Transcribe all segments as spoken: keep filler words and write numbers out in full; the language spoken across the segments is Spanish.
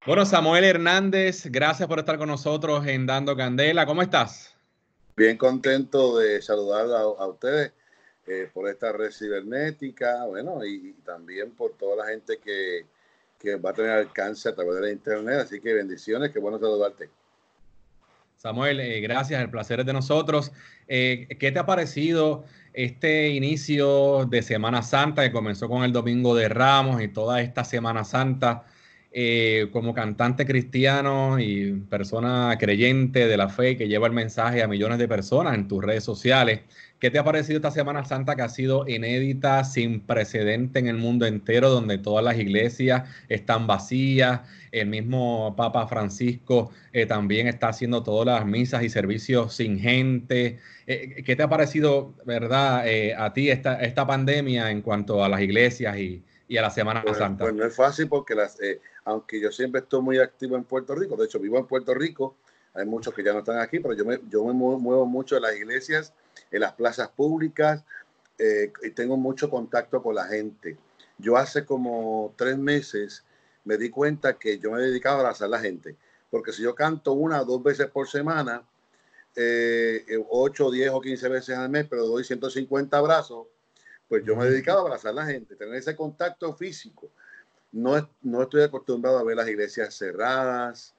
Bueno, Samuel Hernández, gracias por estar con nosotros en Dando Candela. ¿Cómo estás? Bien contento de saludar a, a ustedes eh, por esta red cibernética, bueno, y, y también por toda la gente que, que va a tener alcance a través de la internet. Así que bendiciones, qué bueno saludarte. Samuel, eh, gracias, el placer es de nosotros. Eh, ¿qué te ha parecido este inicio de Semana Santa que comenzó con el Domingo de Ramos y toda esta Semana Santa eh, como cantante cristiano y persona creyente de la fe que lleva el mensaje a millones de personas en tus redes sociales? ¿Qué te ha parecido esta Semana Santa que ha sido inédita, sin precedente en el mundo entero, donde todas las iglesias están vacías? El mismo Papa Francisco eh, también está haciendo todas las misas y servicios sin gente. Eh, ¿qué te ha parecido, verdad, eh, a ti esta, esta pandemia en cuanto a las iglesias y, y a la Semana Pues, Santa? pues no es fácil porque las, eh, aunque yo siempre estoy muy activo en Puerto Rico, de hecho vivo en Puerto Rico, hay muchos que ya no están aquí, pero yo me, yo me muevo mucho en las iglesias, en las plazas públicas, eh, y tengo mucho contacto con la gente. Yo hace como tres meses me di cuenta que yo me he dedicado a abrazar a la gente, porque si yo canto una o dos veces por semana, eh, ocho, diez o quince veces al mes, pero doy ciento cincuenta abrazos, pues yo me he dedicado a abrazar a la gente, tener ese contacto físico. No, no estoy acostumbrado a ver las iglesias cerradas,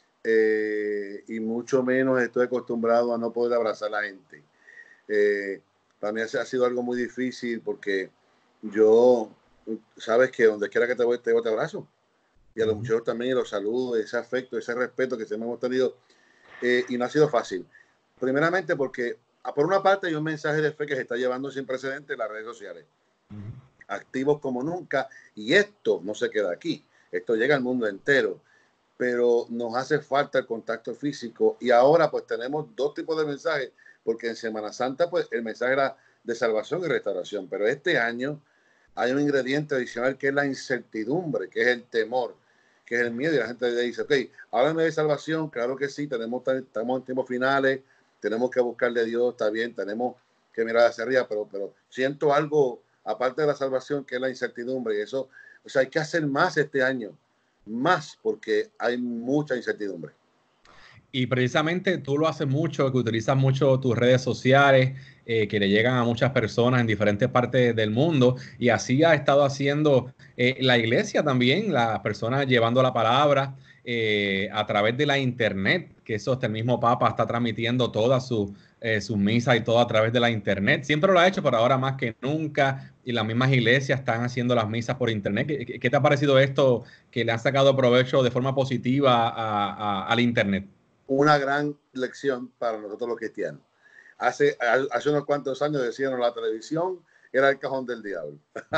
eh, y mucho menos estoy acostumbrado a no poder abrazar a la gente. Eh, para mí ha sido algo muy difícil porque yo, sabes que donde quiera que te voy, te, voy, te abrazo. Y a los muchachos también los saludo, ese afecto, ese respeto que siempre hemos tenido. Eh, y no ha sido fácil. Primeramente porque, por una parte, hay un mensaje de fe que se está llevando sin precedentes en las redes sociales. Activos como nunca. Y esto no se queda aquí. Esto llega al mundo entero. Pero nos hace falta el contacto físico. Y ahora pues tenemos dos tipos de mensajes. Porque en Semana Santa pues el mensaje era de salvación y restauración. Pero este año hay un ingrediente adicional que es la incertidumbre, que es el temor, que es el miedo. Y la gente dice, ok, háblame de salvación. Claro que sí, tenemos, estamos en tiempos finales, tenemos que buscarle a Dios, está bien, tenemos que mirar hacia arriba, pero, pero siento algo aparte de la salvación, que es la incertidumbre. Y eso, o sea, hay que hacer más este año, más, porque hay mucha incertidumbre. Y precisamente tú lo haces mucho, que utilizas mucho tus redes sociales, eh, que le llegan a muchas personas en diferentes partes del mundo, y así ha estado haciendo eh, la iglesia también, las personas llevando la palabra eh, a través de la internet, que eso hasta el mismo Papa está transmitiendo todas sus eh, sus misas y todo a través de la internet. Siempre lo ha hecho, pero ahora más que nunca, y las mismas iglesias están haciendo las misas por internet. ¿Qué, qué te ha parecido esto, que le han sacado provecho de forma positiva a, a, al internet? Una gran lección para nosotros los cristianos. Hace, hace unos cuantos años decían la televisión era el cajón del diablo.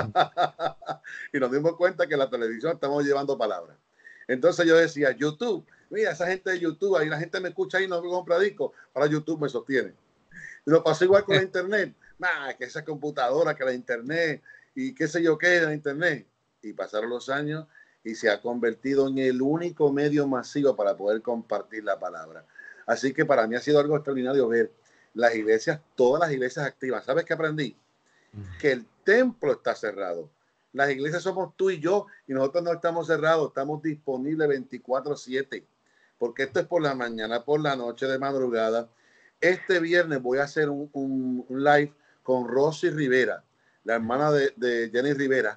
Y nos dimos cuenta que en la televisión estamos llevando palabras. Entonces yo decía, YouTube, mira, esa gente de YouTube, ahí la gente me escucha y no me compra discos, ahora YouTube me sostiene. Y lo pasó igual con la internet. Nah, que esa computadora, que la internet, y qué sé yo qué de la internet. Y pasaron los años y se ha convertido en el único medio masivo para poder compartir la palabra. Así que para mí ha sido algo extraordinario ver las iglesias, todas las iglesias activas. ¿Sabes qué aprendí? Que el templo está cerrado. Las iglesias somos tú y yo, y nosotros no estamos cerrados, estamos disponibles veinticuatro siete, porque esto es por la mañana, por la noche, de madrugada. Este viernes voy a hacer un, un, un live con Rosy Rivera, la hermana de, de Jenny Rivera,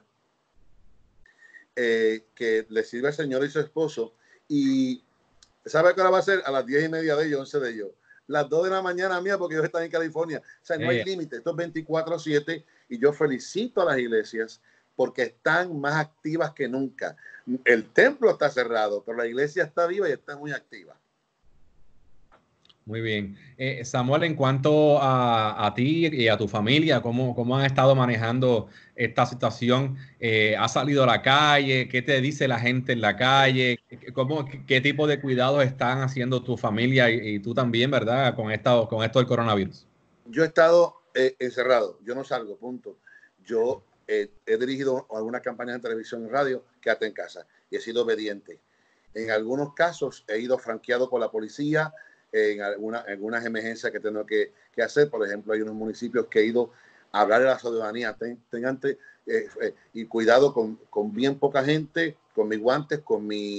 eh, que le sirve al Señor y su esposo. Y ¿sabe qué hora va a ser? A las diez y media de ellos, once de ellos. Las dos de la mañana mía, porque ellos están en California. O sea, no hay límite. Esto es veinticuatro siete. Y yo felicito a las iglesias porque están más activas que nunca. El templo está cerrado, pero la iglesia está viva y está muy activa. Muy bien. Eh, Samuel, en cuanto a, a ti y a tu familia, ¿cómo, cómo han estado manejando esta situación? Eh, ¿has salido a la calle? ¿Qué te dice la gente en la calle? ¿Cómo, qué, qué tipo de cuidados están haciendo tu familia y, y tú también, verdad, con, esta, con esto del coronavirus? Yo he estado eh, encerrado, yo no salgo, punto. Yo eh, he dirigido algunas campañas en televisión y radio, quédate en casa, y he sido obediente. En algunos casos he ido franqueado por la policía, en alguna, algunas emergencias que tengo que, que hacer. Por ejemplo, hay unos municipios que he ido a hablar de la ciudadanía, ten, tengan eh, eh, y cuidado con, con bien poca gente, con mis guantes, con mi,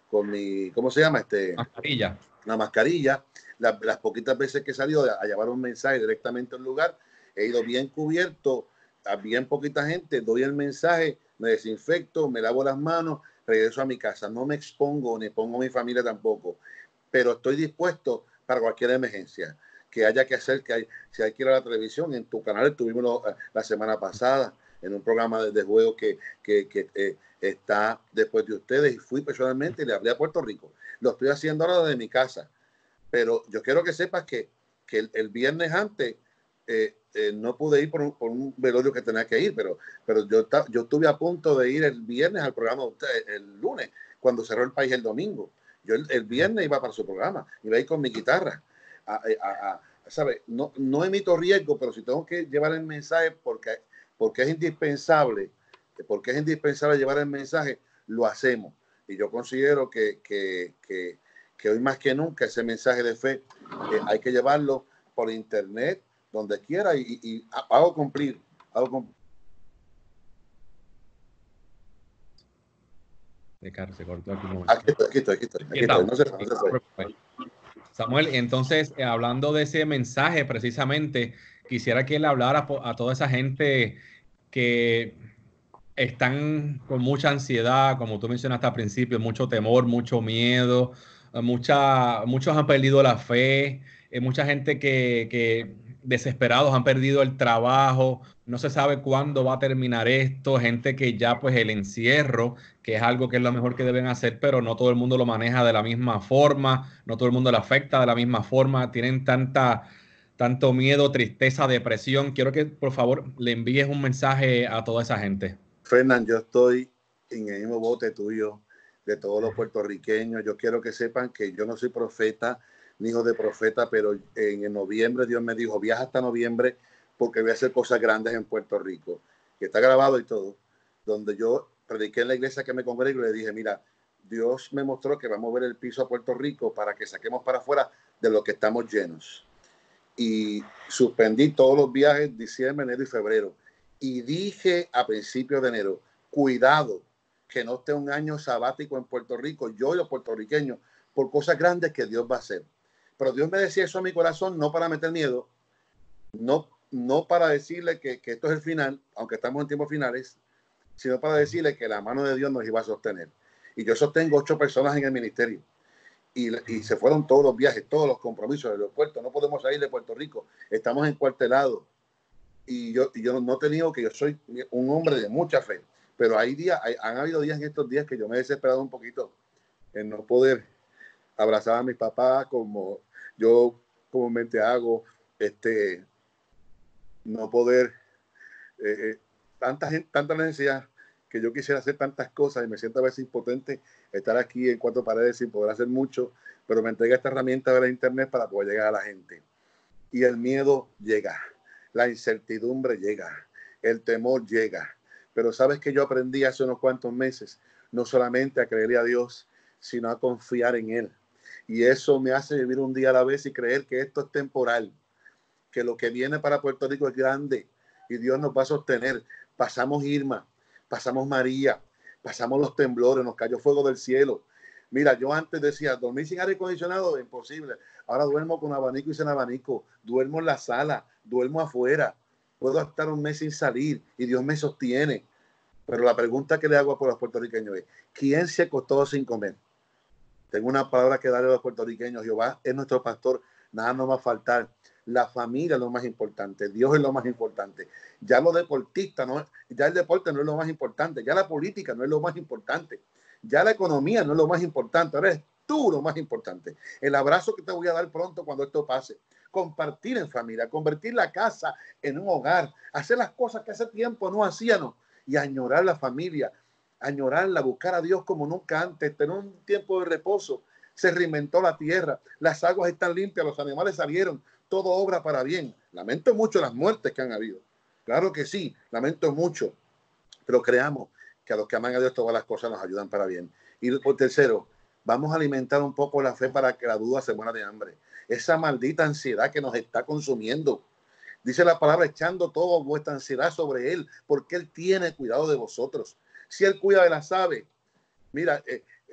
con mi, ¿cómo se llama? Este, mascarilla. Una mascarilla. La, las poquitas veces que he salido a, a llevar un mensaje directamente al lugar, he ido bien cubierto, a bien poquita gente, doy el mensaje, me desinfecto, me lavo las manos, regreso a mi casa. No me expongo ni pongo a mi familia tampoco, pero estoy dispuesto para cualquier emergencia que haya que hacer, que hay, si hay que ir a la televisión. En tu canal estuvimos lo, la semana pasada en un programa de, de juego que, que, que eh, está después de ustedes, y fui personalmente y le hablé a Puerto Rico. Lo estoy haciendo ahora desde mi casa, pero yo quiero que sepas que, que el, el viernes antes eh, eh, no pude ir por un, por un velorio que tenía que ir, pero, pero yo, yo estuve a punto de ir el viernes al programa de ustedes, el lunes, cuando cerró el país el domingo. Yo el, el viernes iba para su programa, iba a ir con mi guitarra. A, a, a, ¿sabe? No, no emito riesgo, pero si tengo que llevar el mensaje porque, porque es indispensable, porque es indispensable llevar el mensaje, lo hacemos. Y yo considero que, que, que, que hoy más que nunca ese mensaje de fe eh, hay que llevarlo por internet, donde quiera, y, y, y hago cumplir, hago cumplir. Se cortó aquí un momento. Aquí estoy, aquí estoy, aquí estoy, aquí estoy. No se fue, no se fue. Samuel, entonces, eh, hablando de ese mensaje precisamente, quisiera que le hablara a toda esa gente que están con mucha ansiedad, como tú mencionaste al principio, mucho temor, mucho miedo, mucha, muchos han perdido la fe, eh, mucha gente que, que desesperados han perdido el trabajo, no se sabe cuándo va a terminar esto, gente que ya pues el encierro, que es algo que es lo mejor que deben hacer, pero no todo el mundo lo maneja de la misma forma, no todo el mundo le afecta de la misma forma, tienen tanta, tanto miedo, tristeza, depresión. Quiero que por favor le envíes un mensaje a toda esa gente. Fernán, yo estoy en el mismo bote tuyo, de todos los puertorriqueños. Yo quiero que sepan que yo no soy profeta, ni hijo de profeta, pero en, en noviembre Dios me dijo, viaja hasta noviembre porque voy a hacer cosas grandes en Puerto Rico, que está grabado y todo, donde yo prediqué en la iglesia que me congrego y le dije, mira, Dios me mostró que va a mover el piso a Puerto Rico para que saquemos para afuera de lo que estamos llenos. Y suspendí todos los viajes diciembre, enero y febrero. Y dije a principios de enero, cuidado, que no esté un año sabático en Puerto Rico, yo y los puertorriqueños, por cosas grandes que Dios va a hacer. Pero Dios me decía eso a mi corazón, no para meter miedo, no, no para decirle que, que esto es el final, aunque estamos en tiempos finales, sino para decirle que la mano de Dios nos iba a sostener. Y yo sostengo ocho personas en el ministerio. Y, y se fueron todos los viajes, todos los compromisos del aeropuerto. No podemos salir de Puerto Rico, estamos encuartelados. Y yo, y yo no te niego que yo soy un hombre de mucha fe, pero hay días, hay, han habido días en estos días que yo me he desesperado un poquito en no poder abrazar a mis papás como yo comúnmente hago, este, no poder, eh, eh, tanta gente, tanta necesidad, que yo quisiera hacer tantas cosas y me siento a veces impotente estar aquí en cuatro paredes sin poder hacer mucho, pero me entrega esta herramienta de la internet para poder llegar a la gente. Y el miedo llega, la incertidumbre llega, el temor llega. Pero sabes que yo aprendí hace unos cuantos meses, no solamente a creerle a Dios, sino a confiar en Él. Y eso me hace vivir un día a la vez y creer que esto es temporal, que lo que viene para Puerto Rico es grande y Dios nos va a sostener. Pasamos Irma, pasamos María, pasamos los temblores, nos cayó fuego del cielo. Mira, yo antes decía, dormir sin aire acondicionado es imposible. Ahora duermo con abanico y sin abanico, duermo en la sala, duermo afuera, puedo estar un mes sin salir y Dios me sostiene. Pero la pregunta que le hago a los puertorriqueños es, ¿quién se acostó sin comer? Tengo una palabra que darle a los puertorriqueños. Jehová es nuestro pastor, nada nos va a faltar. La familia es lo más importante, Dios es lo más importante. Ya los deportistas, no, ya el deporte no es lo más importante, ya la política no es lo más importante, ya la economía no es lo más importante, ahora es tú lo más importante. El abrazo que te voy a dar pronto cuando esto pase, compartir en familia, convertir la casa en un hogar, hacer las cosas que hace tiempo no hacíamos y añorar la familia, añorarla, buscar a Dios como nunca antes, tener un tiempo de reposo. Se reinventó la tierra, las aguas están limpias, los animales salieron, todo obra para bien. Lamento mucho las muertes que han habido. Claro que sí, lamento mucho, pero creamos que a los que aman a Dios todas las cosas nos ayudan para bien. Y por tercero, vamos a alimentar un poco la fe para que la duda se muera de hambre. Esa maldita ansiedad que nos está consumiendo. Dice la palabra, echando toda vuestra ansiedad sobre Él, porque Él tiene cuidado de vosotros. Si Él cuida de las aves, mira, eh,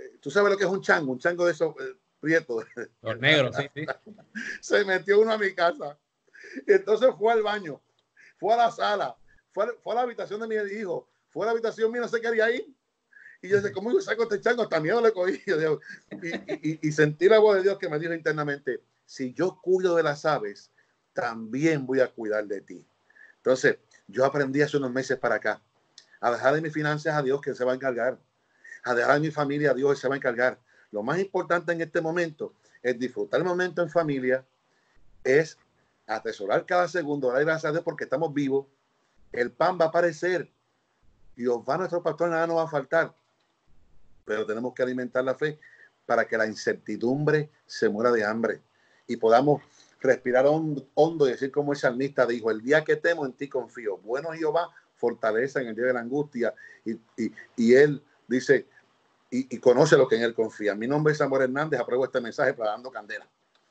tú sabes lo que es un chango, un chango de esos eh, prietos. Los negros, sí, sí. Se metió uno a mi casa. Y entonces fue al baño, fue a la sala, fue a, fue a la habitación de mi hijo, fue a la habitación mía, no se quería ir. Y yo decía, ¿cómo yo saco este chango? Hasta miedo le cogí. Y, y, y sentí la voz de Dios que me dijo internamente, si yo cuido de las aves, también voy a cuidar de ti. Entonces, yo aprendí hace unos meses para acá a dejar de mis finanzas a Dios, que se va a encargar. A dejar de mi familia a Dios, que se va a encargar. Lo más importante en este momento es disfrutar el momento en familia, es atesorar cada segundo, dar gracias a Dios porque estamos vivos. El pan va a aparecer. Dios va a nuestro pastor, nada nos va a faltar. Pero tenemos que alimentar la fe para que la incertidumbre se muera de hambre y podamos respirar hondo y decir como el salmista dijo, el día que temo en ti confío. Bueno Jehová, fortaleza en el día de la angustia. Y, y, y él dice, y, y conoce lo que en él confía. Mi nombre es Samuel Hernández, apruebo este mensaje para Dando Candela.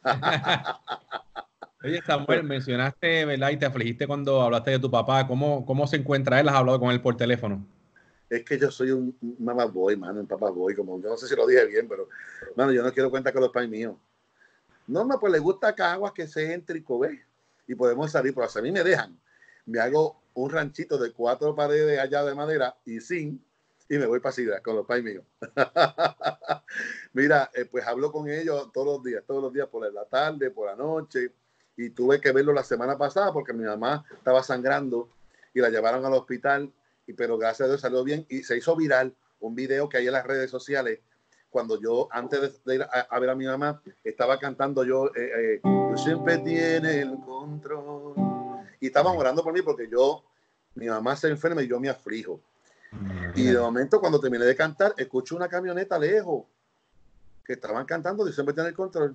Oye, Samuel, mencionaste, ¿verdad? Y te afligiste cuando hablaste de tu papá. ¿Cómo, cómo se encuentra él? ¿Has hablado con él por teléfono? Es que yo soy un mamá boy, mano, un papá boy, como yo no sé si lo dije bien, pero, mano, yo no quiero cuenta con los pais míos. No, pues le gusta Caguas que sea céntrico, ¿ves? Y podemos salir, pero a mí me dejan. Me hago un ranchito de cuatro paredes allá de madera y sin, y me voy para Sidra con los pais míos. Mira, eh, pues hablo con ellos todos los días, todos los días por la tarde, por la noche, y tuve que verlo la semana pasada porque mi mamá estaba sangrando y la llevaron al hospital, y, pero gracias a Dios salió bien y se hizo viral un video que hay en las redes sociales cuando yo, antes de, de ir a, a ver a mi mamá, estaba cantando yo, eh, eh, Dios siempre tiene el control. Y estaban orando por mí porque yo, mi mamá se enferma y yo me aflijo. Y de momento, cuando terminé de cantar, escucho una camioneta lejos que estaban cantando Dios siempre tiene el control.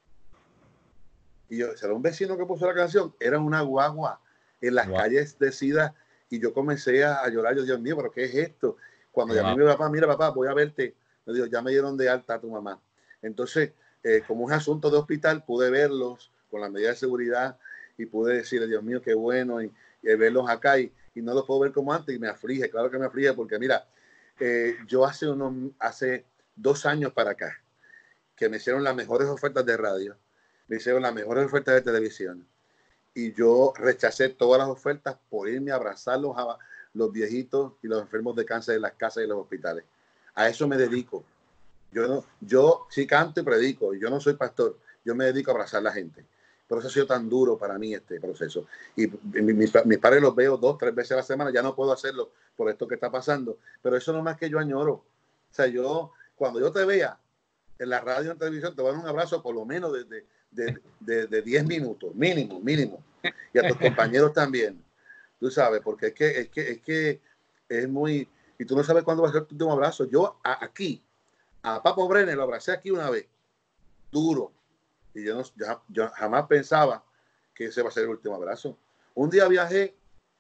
Y yo, ¿será un vecino que puso la canción? Era una guagua en las wow. calles de Sidra. Y yo comencé a, a llorar. Yo, Dios mío, ¿pero qué es esto? Cuando wow. llamé a mi papá, mira papá, voy a verte. Me dijo, ya me dieron de alta a tu mamá. Entonces, eh, como es asunto de hospital, pude verlos con la medida de seguridad y pude decirle, Dios mío, qué bueno, y, y verlos acá y, y no los puedo ver como antes y me aflige, claro que me aflige porque mira, eh, yo hace, unos, hace dos años para acá que me hicieron las mejores ofertas de radio, me hicieron las mejores ofertas de televisión y yo rechacé todas las ofertas por irme a abrazar los, a los viejitos y los enfermos de cáncer en las casas y los hospitales. A eso me dedico. Yo, no, yo sí canto y predico, y yo no soy pastor, yo me dedico a abrazar a la gente. Por eso ha sido tan duro para mí este proceso. Y mis, mis, mis padres los veo dos, tres veces a la semana, ya no puedo hacerlo por esto que está pasando, pero eso no es más que yo añoro. O sea, yo, cuando yo te vea en la radio o en televisión, te voy a dar un abrazo por lo menos de, de, de, de, de diez minutos, mínimo, mínimo. Y a tus compañeros también, tú sabes, porque es que es, que, es, que es muy... Y tú no sabes cuándo va a ser tu último abrazo. Yo a, aquí, a Papo Brenner lo abracé aquí una vez, duro. Y yo, no, yo, yo jamás pensaba que ese va a ser el último abrazo. Un día viajé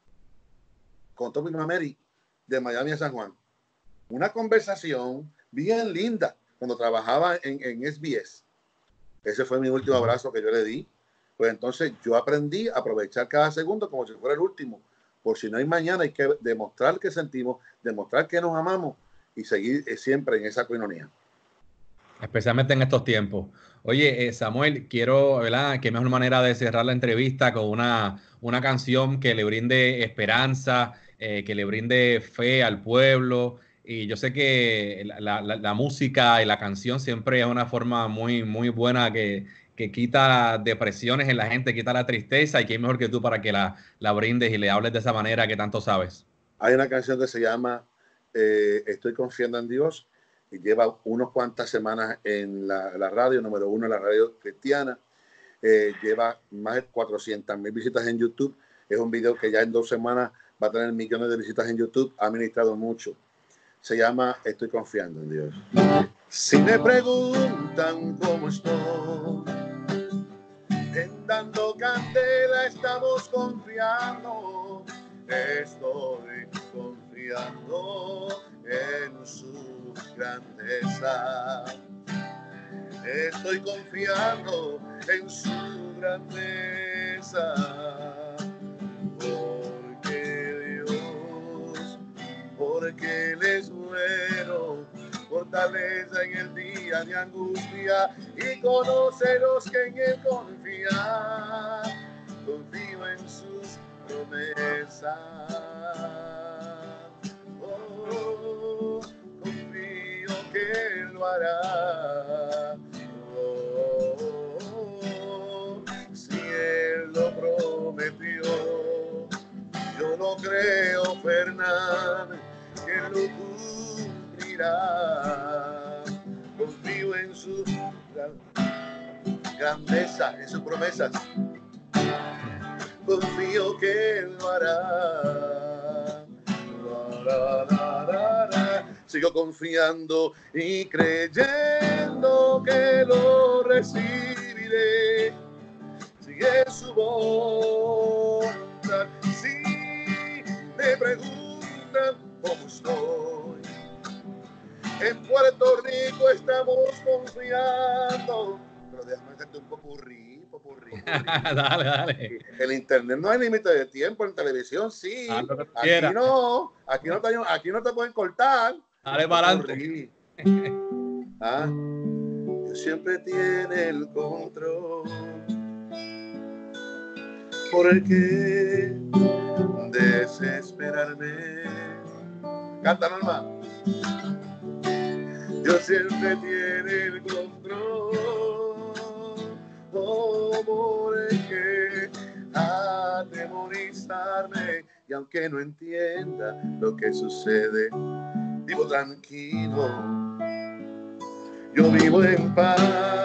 con Tommy Mameri de Miami a San Juan. Una conversación bien linda cuando trabajaba en, en S B S. Ese fue mi último abrazo que yo le di. Pues entonces yo aprendí a aprovechar cada segundo como si fuera el último. Por si no hay mañana, hay que demostrar que sentimos, demostrar que nos amamos y seguir siempre en esa coinonía. Especialmente en estos tiempos. Oye, eh, Samuel, quiero, ¿verdad? Qué mejor manera de cerrar la entrevista con una, una canción que le brinde esperanza, eh, que le brinde fe al pueblo. Y yo sé que la, la, la música y la canción siempre es una forma muy, muy buena que, que quita depresiones en la gente, quita la tristeza. Y qué mejor que tú para que la, la brindes y le hables de esa manera que tanto sabes. Hay una canción que se llama eh, Estoy confiando en Dios y lleva unos cuantas semanas en la, la radio, número uno en la radio cristiana. Eh, lleva más de cuatrocientas mil visitas en YouTube. Es un video que ya en dos semanas va a tener millones de visitas en YouTube. Ha ministrado mucho. Se llama Estoy confiando en Dios. Si me preguntan cómo estoy, en Dando Candela estamos confiando. Estoy confiando en su grandeza. Estoy confiando en su grandeza. Porque Dios, porque Él es bueno, porque fortaleza en el día de angustia y conoce los que en él confían. Confío en sus promesas. Oh, confío que él lo hará. Oh, si él lo prometió, yo no creo, Fernán, que lo cumplirá. Confío en su grandeza, en sus promesas. Confío que él lo hará. La, la, la, la. Sigo confiando y creyendo que lo recibiré. Sigue su voluntad. Si me preguntan cómo estoy, en Puerto Rico estamos confiando. Pero déjame hacerte un popurrí, popurrí, popurrí. Dale, dale. El internet no hay límite de tiempo, en televisión sí. Ah, lo que tú Aquí quieras. no, aquí no, te, aquí no te pueden cortar. Dale para adelante. Ah, Dios siempre tiene el control. ¿Por el que desesperarme? Canta, Norma. Dios siempre tiene el control. Oh, por el que atemorizarme, y aunque no entienda lo que sucede, vivo tranquilo, yo vivo en paz,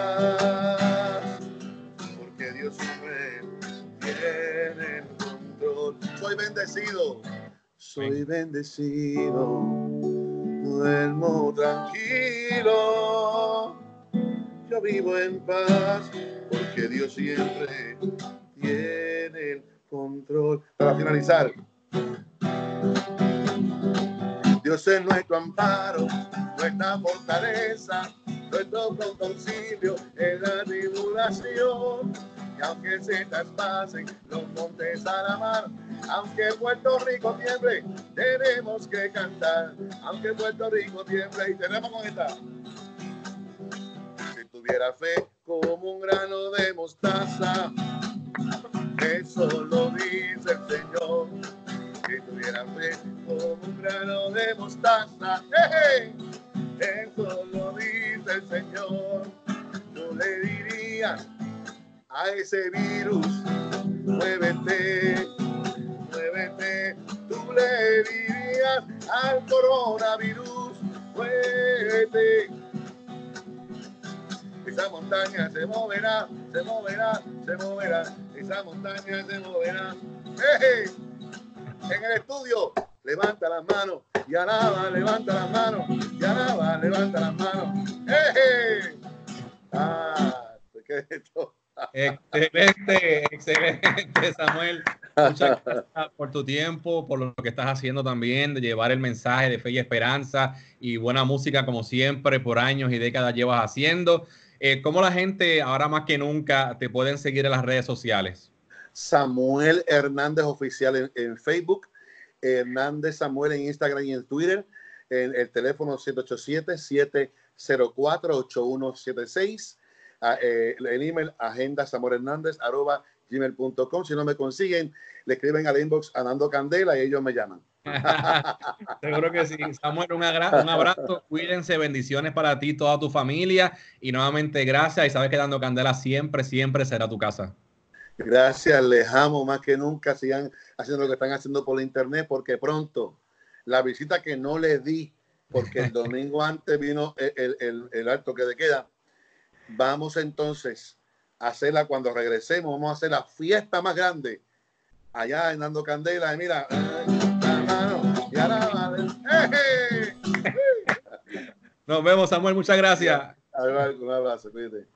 porque Dios siempre tiene el control. Soy bendecido, soy bendecido, duermo tranquilo, yo vivo en paz, porque Dios siempre tiene el control. Para finalizar, Dios es nuestro amparo, nuestra fortaleza, nuestro pronto auxilio en la tribulación. Y aunque se traspasen los montes a la mar, aunque Puerto Rico tiemble, tenemos que cantar. Aunque Puerto Rico tiemble, y tenemos con esta. Si tuviera fe como un grano de mostaza, eso lo dice el Señor. Si tuviera fe como un grano de mostaza, hey, eso lo dice el Señor. Yo le diría a ese virus, muévete, muévete. Tú le dirías al coronavirus, muévete. Esa montaña se moverá, se moverá, se moverá. Esa montaña se moverá. ¡Hey! En el estudio, levanta las manos y alaba, levanta las manos y alaba, levanta las manos. ¡Hey! Ah, ¿qué es esto? Excelente, excelente, Samuel. Muchas gracias por tu tiempo, por lo que estás haciendo también, de llevar el mensaje de fe y esperanza y buena música como siempre, por años y décadas llevas haciendo. Eh, ¿Cómo la gente, ahora más que nunca, te pueden seguir en las redes sociales? Samuel Hernández Oficial en, en Facebook, Hernández Samuel en Instagram y en Twitter, en el teléfono siete ocho siete, siete cero cuatro, ocho uno siete seis. Uh, eh, el email agenda samuel hernández arroba gmail punto com. Si no me consiguen, le escriben al inbox a Nando Candela y ellos me llaman. Seguro que sí. Samuel, un, agra- un abrazo, cuídense, bendiciones para ti, toda tu familia y nuevamente gracias, y sabes que Nando Candela siempre, siempre será tu casa. Gracias, les amo más que nunca. Sigan haciendo lo que están haciendo por la internet, porque pronto la visita que no les di, porque el domingo antes vino el, el, el, el alto que de queda. Vamos entonces a hacerla cuando regresemos. Vamos a hacer la fiesta más grande allá en Nando Candela. Y mira, la mano, y ahora vale. ¡Hey! Nos vemos, Samuel. Muchas gracias. Un abrazo, cuídate.